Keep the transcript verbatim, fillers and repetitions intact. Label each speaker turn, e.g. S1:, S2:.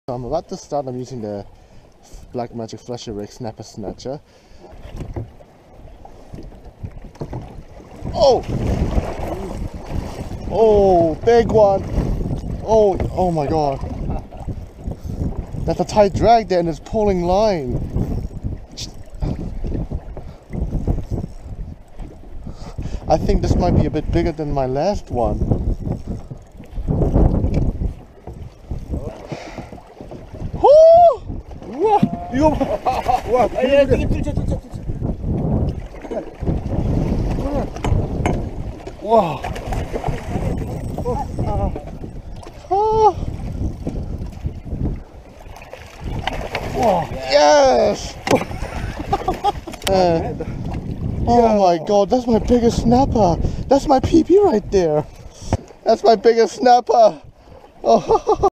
S1: So I'm about to start. I'm using the Black Magic Flasher Rig Snapper Snatcher. Oh! Oh, big one! Oh, oh my god. That's a tight drag there and it's pulling line. I think this might be a bit bigger than my last one. Wow. Oh. Yes! uh, oh my god, that's my biggest snapper. That's my P B right there. That's my biggest snapper. Oh.